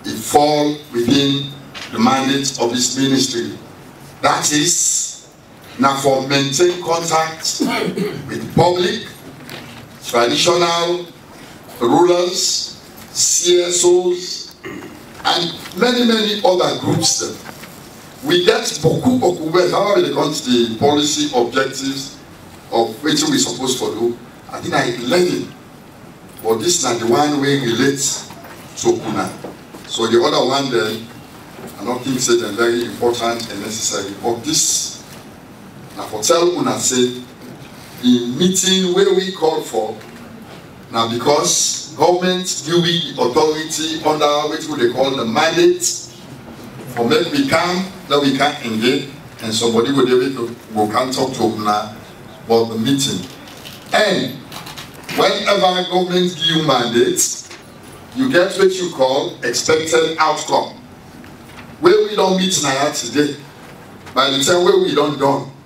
it fall within the mandate of this ministry. That is, now for maintain contact with public, traditional rulers, CSOs, and many other groups. We get boku however they come to the policy objectives of what we're supposed to do. I think I learning, but this is not the one way relates to Kuna. So the other one then, I don't think say they're very important and necessary. But this, now for tell Una say, in meeting where we call for, now because government give we the authority under what they call the mandate, for make we come, that we can engage, and somebody will be able to go can talk to Una about the meeting. And whenever government give you mandates, you get what you call expected outcome. Where we don't meet now today, by the time where we don't done,